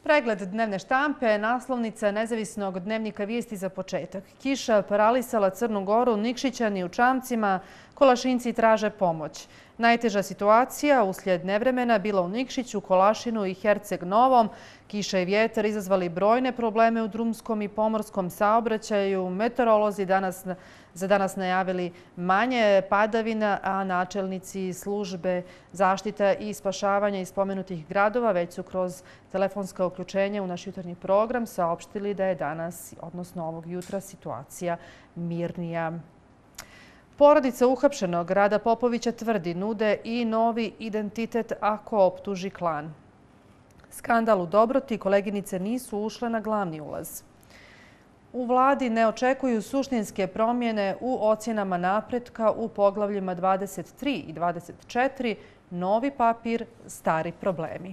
Pregled dnevne štampe, naslovnica nezavisnog dnevnika vijesti za početak. Kiša paralisala Crnu Goru, Nikšićani u čamcima, Kolašinci traže pomoć. Najteža situacija uslijed nevremena bila u Nikšiću, Kolašinu i Herceg Novom. Kiša i vjetar izazvali brojne probleme u drumskom i pomorskom saobraćaju. Meteorolozi za danas najavili manje padavina, a načelnici službe zaštita i spašavanja iz spomenutih gradova već su kroz telefonska uključenja u naš jutarnji program saopštili da je danas, odnosno ovog jutra, situacija mirnija. Porodica uhapšenog Rada Popovića tvrdi nude i novi identitet ako optuži klan. Skandal u Dobroti, koleginice nisu ušle na glavni ulaz. U vladi ne očekuju suštinske promjene u ocjenama napretka u poglavljima 23 i 24. Novi papir, stari problemi.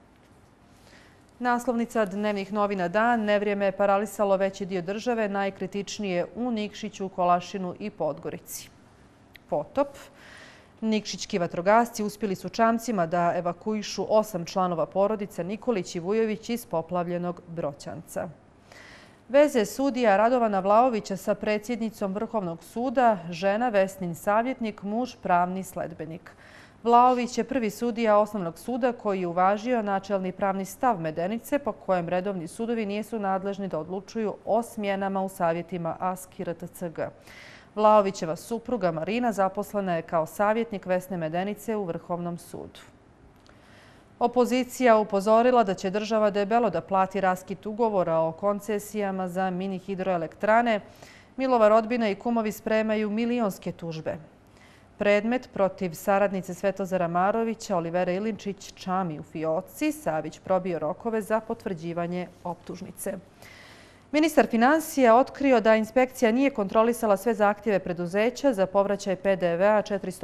Naslovnica dnevnih novina Dan. Nevrijeme je paralisalo veći dio države, najkritičnije u Nikšiću, Kolašinu i Podgorici. Potop. Nikšićki vatrogasci uspjeli su čamcima da evakuišu 8 članova porodice Nikolić i Vujović iz poplavljenog Broćanca. Veze sudija Radovana Vlaovića sa predsjednicom Vrhovnog suda, žena Vesnin savjetnik, muž pravni sledbenik. Vlaović je prvi sudija Osnovnog suda koji je uvažio načelni pravni stav Medenice po kojem redovni sudovi nisu nadležni da odlučuju o smjenama u savjetima ASK i RTCG. Vlaovićeva supruga Marina zaposlena je kao savjetnik Vesne Medenice u Vrhovnom sudu. Opozicija upozorila da će država debelo da plati raskid ugovora o koncesijama za mini hidroelektrane. Milova rodbina i kumovi spremaju milionske tužbe. Predmet protiv saradnice Svetozara Marovića, Olivera Ilinčić, čami u fioci. Savić probio rokove za potvrđivanje optužnice. Ministar finansija otkrio da inspekcija nije kontrolisala sve zahtjeve preduzeća za povraćaj PDV-a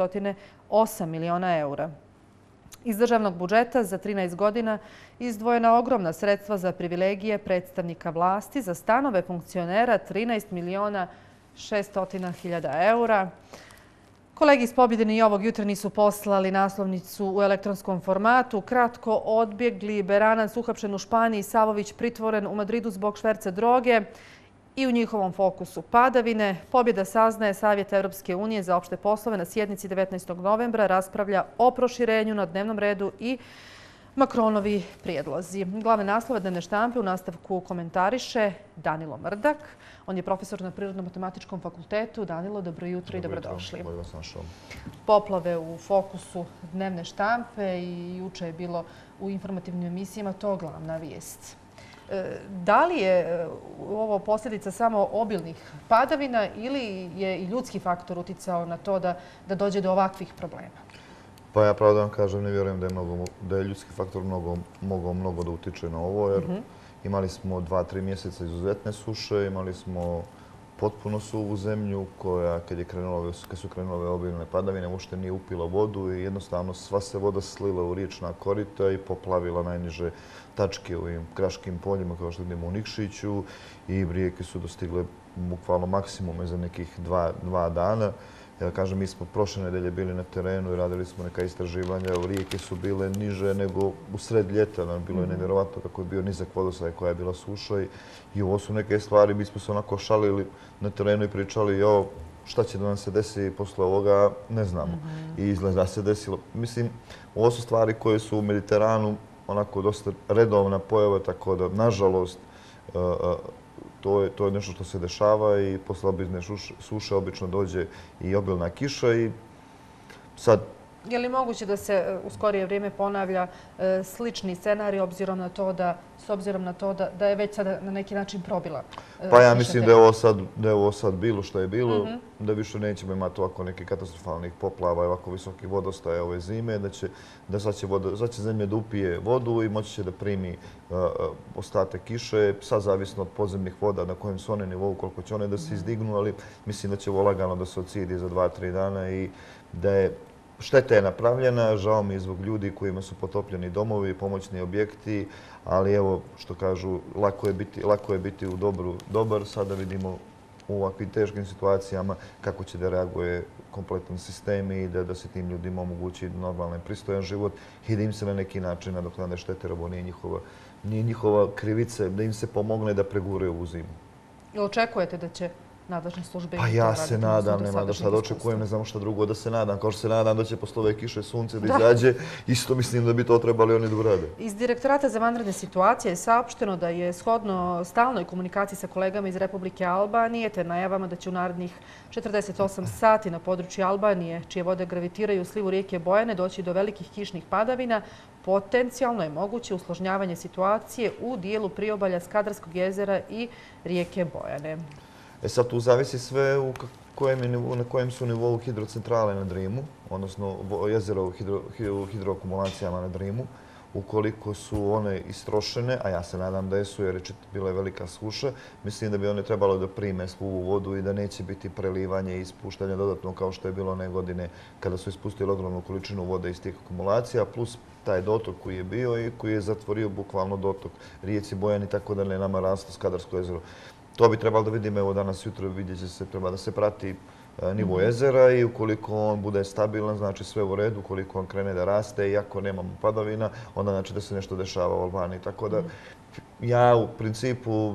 408 miliona eura. Iz državnog budžeta za 13 godina izdvojena ogromna sredstva za privilegije predstavnika vlasti, za stanove funkcionera 13 miliona 600 hiljada eura. Kolegi iz Pobjede ni ovog jutra nisu poslali naslovnicu u elektronskom formatu. Kratko odbjegli Beranac uhapšen u Španiji, Savović pritvoren u Madridu zbog šverca droge i u njihovom fokusu padavine. Pobjeda saznaje Savjet Europske unije za opšte poslove na sjednici 19. novembra raspravlja o proširenju na dnevnom redu i Makronovi prijedlozi. Glavne naslove dnevne štampe u nastavku komentariše Danilo Mrdak. On je profesor na Prirodno-matematičkom fakultetu. Danilo, dobro jutro i dobrodošli. Poplave u fokusu dnevne štampe i juče je bilo u informativnim emisijama to glavna vijest. Da li je ovo posljedica samo obilnih padavina ili je i ljudski faktor uticao na to da dođe do ovakvih problema? Pa ja pravo da vam kažem, ne vjerujem da je ljudski faktor mnogo da utiče na ovo, jer imali smo 2-3 mjeseca izuzetne suše, imali smo potpuno suvu zemlju koja, kad su krenule obilne padavine, uopšte nije upila vodu i jednostavno sva se voda slila u riječna korita i poplavila najniže tačke u ovim kraškim poljima kao što vidimo u Nikšiću i rijeke su dostigle bukvalno maksimume za nekih 2 dana. Ja kažem, mi smo prošle nedelje bili na terenu i radili smo neka istraživanja. Rijeke su bile niže nego u sred ljeta. Bilo je nevjerovatno kako je bio nizak vodostaj koja je bila suša. I ovo su neke stvari, mi smo se onako šalili na terenu i pričali šta će da nam se desi posle ovoga, ne znamo. I izgleda da se desilo. Mislim, ovo su stvari koje su u Mediteranu onako dosta redovna pojava, tako da, nažalost, to je nešto što se dešava i posle obilne suše obično dođe i obilna kiša i sad... Je li moguće da se u skorije vrijeme ponavlja slični scenarij obzirom na to da je već sada na neki način probila? Pa ja mislim da je ovo sad bilo što je bilo, da više nećemo imati ovako nekih katastrofalnih poplava i ovako visokih vodostaja ove zime, da sad će zemlja da upije vodu i moći će da primi ostatak kiše, sad zavisno od podzemnih voda na kojem su one nivou, koliko će one da se izdignu, ali mislim da će ovo lagano da se odsidi za 2-3 dana i da je šteta je napravljena, žao mi je zbog ljudi kojima su potopljeni domovi, pomoćni objekti, ali evo što kažu, lako je biti u dobar. Sada vidimo u ovakvim teškim situacijama kako će da reaguje kompletan sistem i da se tim ljudima omogući normalan i pristojan život i da im se na neki način nadoknade štete, jer ovo nije nije njihova krivica, da im se pomogne da preguraju ovu zimu. I očekujete da će nadležne službe... Pa ja se nadam, nema da šta da očekujem, ne znamo šta drugo da se nadam. Kao što se nadam da će posle ove kiše sunce da izađe, isto mislim da bi to trebali oni da urade. Iz Direktorata za vanredne situacije je saopšteno da je shodno stalnoj komunikaciji sa kolegama iz Republike Albanije te najavama da će u narednih 48 sati na području Albanije, čije vode gravitiraju u slivu rijeke Bojane, doći do velikih kišnih padavina. Potencijalno je moguće usložnjavanje situacije u dijelu priobalja Skadarskog jezera i rijeke Bojane. Sad tu zavisi sve na kojem su nivou hidrocentrale na Drimu, odnosno jezera u hidroakumulacijama na Drimu. Ukoliko su one istrošene, a ja se nadam da jesu jer je bila velika suša, mislim da bi one trebalo da prime svu vodu i da neće biti prelivanje i ispuštanje dodatno kao što je bilo one godine kada su ispustili ogromnu količinu vode iz tih akumulacija, plus taj dotok koji je bio i koji je zatvorio bukvalno dotok rijeci Bojani, tako da ne nama rastu Skadarsko jezero. To bi trebalo da vidimo, evo danas jutro vidjet će se, treba da se prati nivo jezera i ukoliko on bude stabilan, znači sve u redu, ukoliko on krene da raste i ako nemamo padavina, onda znači da se nešto dešava u Albaniji. Tako da ja u principu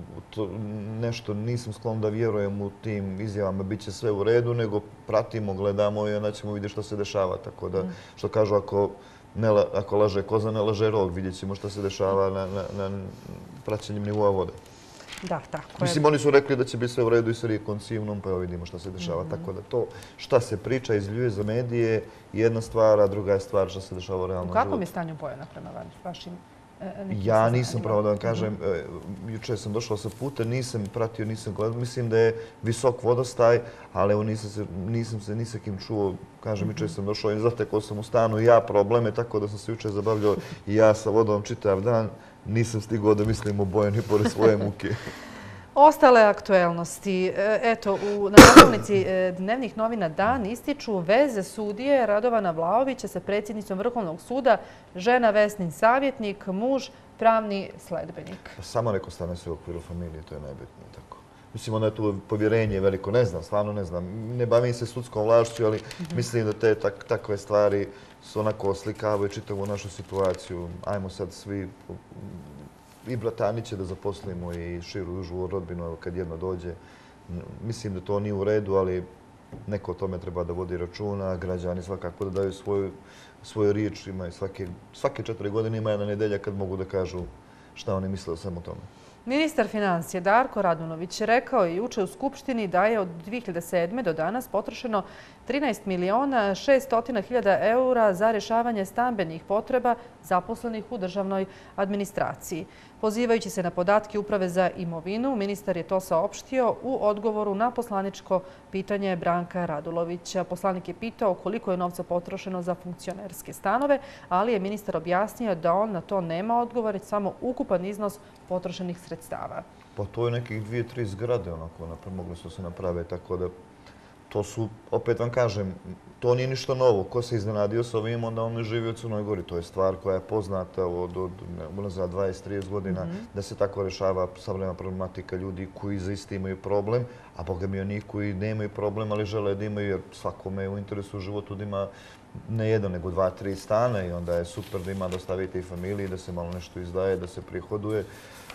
nešto nisam sklon da vjerujem u tim izjavama, bit će sve u redu, nego pratimo, gledamo i onda ćemo vidjeti što se dešava. Tako da, što kažu, ako laže koza, ne laže rog, vidjet ćemo što se dešava na praćenjem nivoa vode. Da, tako je. Mislim, oni su rekli da će biti sve u redu i sa rijekom Sivnom, pa evo vidimo šta se dešava. Tako da to šta se priča, izljuje za medije, jedna stvar, a druga je stvar šta se dešava u realnom životu. U kakvom je stanju Bojana prema vašim nekim Ja nisam, pravo da vam kažem, juče sam došao sa puta, nisam pratio, nisam gledao. Mislim da je visok vodostaj, ali evo nisam se ni sa kim čuo. Kažem, juče sam došao i zatekao sam u stanu i ja probleme, tako da sam se juče zabavljao i ja sa vodom čitav dan. Nisam stigao da mislim o Bojani pored svoje muke. Ostale aktuelnosti. Eto, u naslovnici dnevnih novina Dan ističu veze sudije Radovana Vlahovića sa predsjednicom Vrhovnog suda, žena Vesnin savjetnik, muž pravni sledbenik. Samo neko stane sve u okviru familije, to je najbitnije. Tako. Mislim, onda je tu povjerenje veliko. Ne znam, stvarno ne znam. Ne bavim se sudskom vlašću, ali mislim da te takve stvari su onako oslikavaju čitavu našu situaciju. Ajmo sad svi i brataniće da zaposlimo i širu užu rodbinu kad jedno dođe. Mislim da to nije u redu, ali neko o tome treba da vodi računa. Građani svakako da daju svoju riječ. Svake 4 godine ima jedna nedelja kad mogu da kažu šta oni misle o svemu tome. Ministar financije Darko Radunović rekao je juče u Skupštini da je od 2007. do danas potrošeno 13.600.000 eura za rješavanje stambenih potreba zaposlenih u državnoj administraciji. Pozivajući se na podatke Uprave za imovinu, ministar je to saopštio u odgovoru na poslaničko pitanje Branka Radulovića. Poslanik je pitao koliko je novca potrošeno za funkcionerske stanove, ali je ministar objasnio da on na to nema odgovor, samo ukupan iznos potrošenih sredstava. Pa to je nekih 2-3 zgrade, mogli su se napraviti, tako da to su, opet vam kažem, to nije ništa novo. Ko se iznenadio s ovim, onda on ne živi u Crnoj Gori. To je stvar koja je poznata od za 20-30 godina da se tako rješava savremena problematika ljudi koji zaista imaju problem, a boga mi onih koji nemaju problem, ali žele da imaju, jer svakome je u interesu u životu da ima ne jedan, nego 2-3 stana i onda je super da ima da ostavite i familiji, da se malo nešto izdaje, da se prihoduje.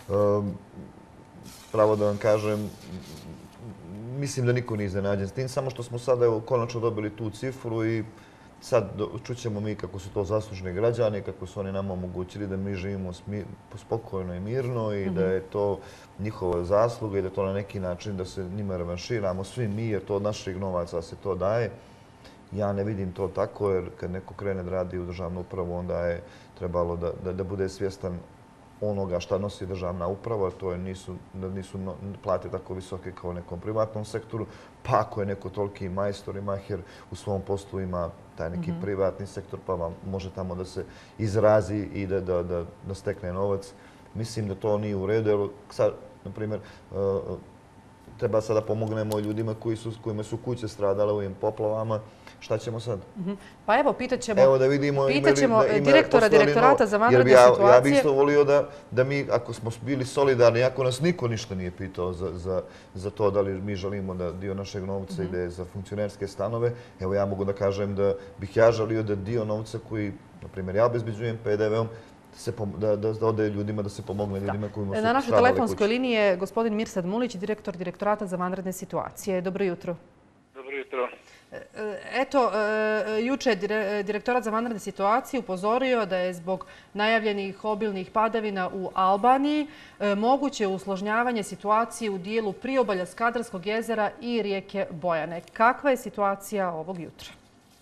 Pravo da vam kažem, mislim da niko nije iznenađen s tim, samo što smo sada konačno dobili tu cifru i sad čućemo mi kako su to zaslužni građani, kako su oni nama omogućili da mi živimo spokojno i mirno i da je to njihova zasluga i da je to na neki način da se njima revanširamo svi mi, jer to od naših novaca se to daje. Ja ne vidim to tako, jer kad neko krene da radi u državnu upravu, onda je trebalo da bude svjestan onoga šta nosi državna uprava, to je da nisu plate tako visoke kao u nekom privatnom sektoru, pa ako je neko toliki majstor i mahir u svom poslu ima taj neki privatni sektor, pa vam može tamo da se izrazi i da stekne novac. Mislim da to nije u redu, jer sad, na primjer, treba sada pomognemo ljudima kojima su kuće stradale u ovim poplavama. Šta ćemo sad? Pa evo, pitat ćemo direktora Direktorata za vanredne situacije. Ja bih isto volio da mi, ako smo bili solidarni, ako nas niko ništa nije pitao za to da li mi želimo da dio našeg novca ide za funkcionerske stanove, evo ja mogu da kažem da bih ja želio da dio novca koji, na primjer, ja obezbeđujem PDV-om, da ode ljudima, da se pomogne ljudima kojima su Na našoj stradali telefonskoj kuće. liniji je gospodin Mirsad Mulić, direktor Direktorata za vanredne situacije. Dobro jutro. Dobro jutro. Eto, juče je Direktorat za vanredne situacije upozorio da je zbog najavljenih obilnih padavina u Albaniji moguće usložnjavanje situacije u dijelu priobalja Skadarskog jezera i rijeke Bojane. Kakva je situacija ovog jutra?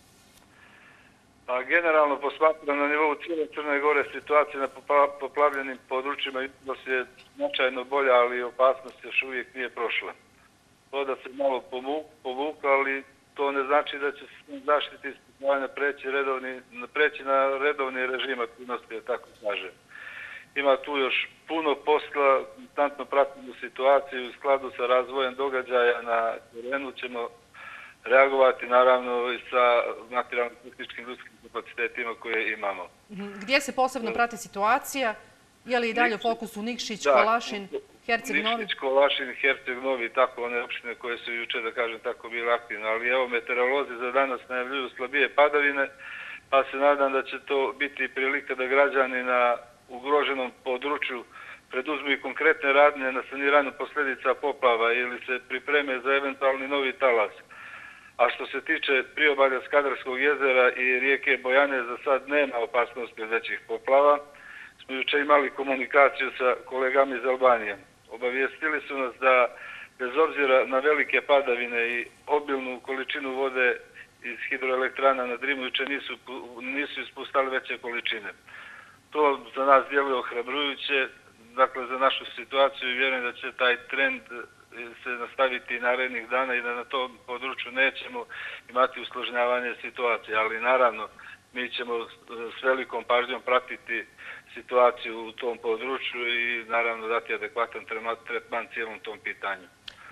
Pa generalno posmatram na nivou cijele Crne Gore situacija na poplavljenim područjima jutros je značajno bolja, ali opasnost još uvijek nije prošla. Voda se malo povukla, ali to ne znači da će se zaštiti spašavanja preći na redovni režim aktivnosti, tako kaže. Ima tu još puno posla, konstantno pratimo situaciju u skladu sa razvojem događaja na terenu ćemo reagovati naravno i sa materijalno-tehničkim ljudskim kapacitetima koje imamo. Gdje se posebno prati situacija? Je li i dalje u fokusu Nikšić, Kolašin, Herceg Novi? Nikšić, Kolašin, Herceg Novi, tako one opštine koje su juče, da kažem tako, bile aktivne. Ali evo, meteorolozi za danas najavljuju slabije padavine, pa se nadam da će to biti prilika da građani na ugroženom području preduzmu i konkretne radnje na saniranju posljedica poplava ili se pripreme za eventualni novi talas. A što se tiče priobalja Skadarskog jezera i rijeke Bojane, za sad nema opasnosti od većih poplava. Smo juče imali komunikaciju sa kolegama iz Albanije. Obavijestili su nas da, bez obzira na velike padavine i obilnu količinu vode iz hidroelektrana na Drimu, juče nisu ispustali veće količine. To za nas djeluje ohrabrujuće, dakle za našu situaciju, i vjerujem da će taj trend se nastaviti narednih dana i da na tom području nećemo imati usložnjavanje situacije, ali naravno mi ćemo s velikom pažnjom pratiti situaciju u tom području i naravno dati adekvatan tretman cijelom tom pitanju.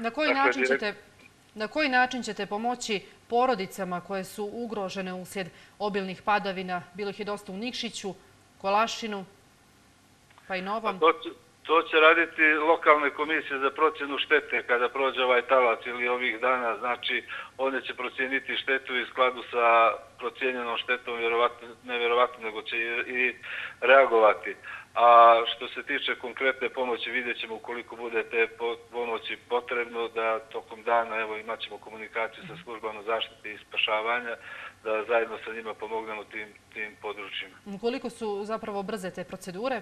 Na koji način ćete pomoći porodicama koje su ugrožene uslijed obilnih padavina? Bilo ih je dosta u Nikšiću, Kolašinu, pa i Novom. To će raditi lokalne komisije za procjenu štete kada prođe ovaj talas ili ovih dana. Znači, one će procijeniti štetu i skladu sa procijenjenom štetom, ne vjerovatno, nego će i reagovati. A što se tiče konkretne pomoći, vidjet ćemo ukoliko bude te pomoći potrebno da tokom dana, evo, imat ćemo komunikaciju sa službama zaštite i spašavanja, da zajedno sa njima pomognemo tim područjima. Koliko su zapravo brze te procedure?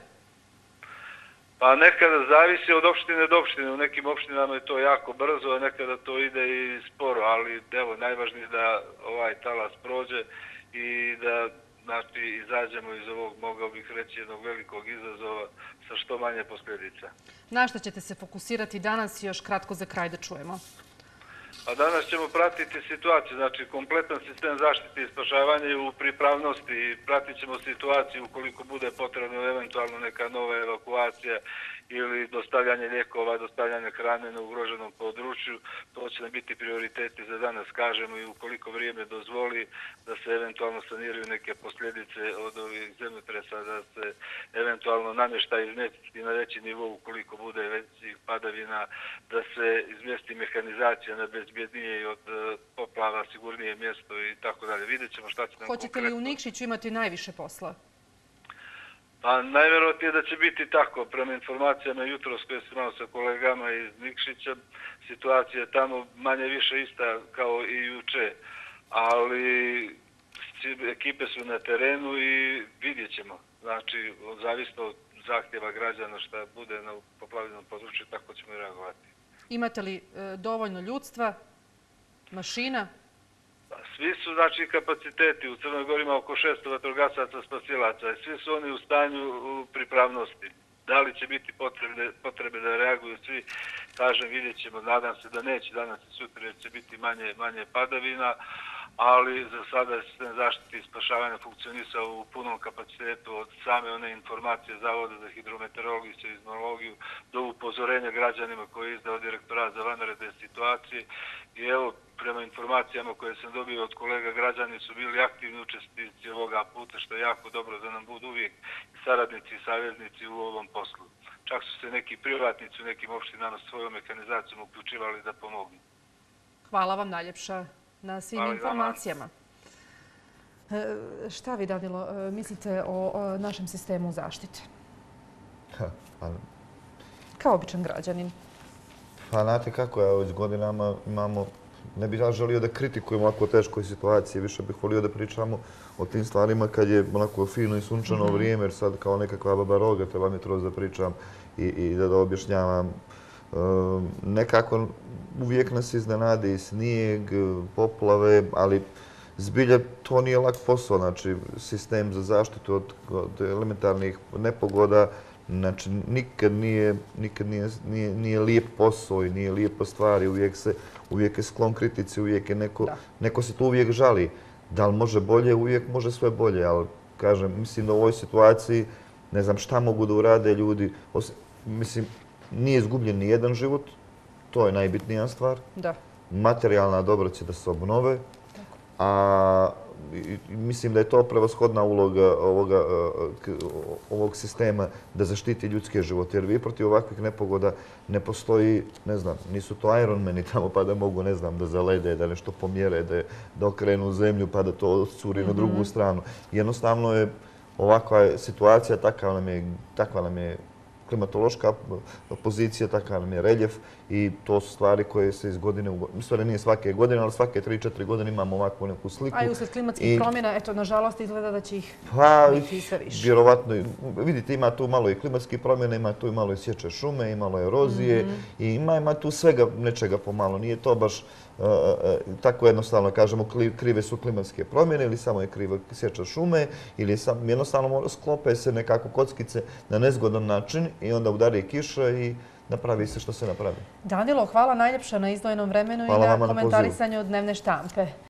Pa nekada zavisi od opštine do opštine. U nekim opštinama je to jako brzo, a nekada to ide i sporo, ali evo, najvažnije je da ovaj talas prođe i da izađemo iz ovog, mogao bih reći, jednog velikog izazova sa što manje posljedica. Na što ćete se fokusirati danas i još kratko za kraj da čujemo? A danas ćemo pratiti situaciju, znači kompletan sistem zaštite i spašavanja je u pripravnosti i pratit ćemo situaciju ukoliko bude potrebno eventualno neka nova evakuacija ili dostavljanje lijekova, dostavljanje hrane na ugroženom području. To će nam biti prioriteti za danas, kažemo, i ukoliko vrijeme dozvoli da se eventualno saniraju neke posljedice od ovih zemljotresa, da se eventualno namještaj izmjesti na veći nivo ukoliko bude većih padavina, da se izmjesti mehanizacija na bezbjednije i od poplava sigurnije mjesto i tako dalje. Vidjet ćemo šta će nam konkretno. Hoćete li u Nikšiću imati najviše posla? Pa najvjerojatnije da će biti tako. Prema informacijama jutros koje sam imao sa kolegama iz Nikšića, situacija je tamo manje više ista kao i juče. Ali ekipe su na terenu i vidjet ćemo. Znači, zavisno od zahtjeva građana šta bude na poplavljenom području, tako ćemo i reagovati. Imate li dovoljno ljudstva, mašina? Svi su, znači, kapaciteti. U Crnoj Gori ima oko 600 vatrogasaca spasilaca i svi su oni u stanju pripravnosti. Da li će biti potrebe da reaguju svi, kažem, vidjet ćemo. Nadam se da neće danas i sutra, jer će biti manje padavina, ali za sada je sistem zaštite i spašavanja funkcionisao u punom kapacitetu od same one informacije Zavoda za hidrometeorologiju i seizmologiju do upozorenja građanima koje je izdao Direktorat za vanredne situacije. I evo, prema informacijama koje sam dobio od kolega, građani su bili aktivni učesnici ovoga puta, što je jako dobro da nam budu uvijek saradnici i saveznici u ovom poslu. Čak su se neki privatnici u nekim opštinama svojom mehanizacijom uključivali da pomognu. Hvala vam najljepša na svim informacijama. Šta vi, Danilo, mislite o našem sistemu zaštite? Kao običan građanin. Pa znate kako, ja već godinama imamo, ne bih ja želio da kritikujemo ovako teškoj situaciji, više bih volio da pričamo o tim stvarima kad je onako fino i sunčano vrijeme, jer sad kao nekakva baba roga treba mi troz da pričam i da objašnjavam. Nekako uvijek nas iznenade i snijeg, poplave, ali zbilja to nije lak posao, znači sistem za zaštitu od elementarnih nepogoda, znači nikad nije lijep posao i nije lijepa stvar i uvijek je sklon kritici, uvijek je neko se tu uvijek žali. Da li može bolje? Uvijek može sve bolje, ali kažem, mislim da u ovoj situaciji ne znam šta mogu da urade ljudi. Mislim, nije izgubljen ni jedan život, to je najbitnija stvar. Materijalna dobra će da se obnove, a mislim da je to prevashodna uloga ovog sistema da zaštiti ljudske živote. Jer vi protiv ovakvih nepogoda ne postoji, ne znam, nisu to Ironmani tamo pa da mogu, ne znam, da zalede, da nešto pomjere, da okrenu zemlju pa da to curi na drugu stranu. Jednostavno je ovakva situacija, takva nam je klimatološka pozicija, takav nam je reljef i to su stvari koje se iz godine u godinu, stvari nije svake godine, ali svake 3-4 godine imamo ovakvu neku sliku. A i usled klimatskih promjena, eto, nažalost, izgleda da će ih biti sve više. Vjerovatno, vidite, ima tu malo i klimatskih promjena, ima tu i malo i sječe šume, i malo erozije i ima tu svega nečega pomalo. Nije to baš tako jednostavno, kažemo, krive su klimatske promjene ili samo je kriva sječa šume ili jednostavno sklope se nekako kockice na nezgodan način i onda udari kiša i napravi se što se napravi. Danilo, hvala najljepša na izdvojenom vremenu i na komentarisanju dnevne štampe.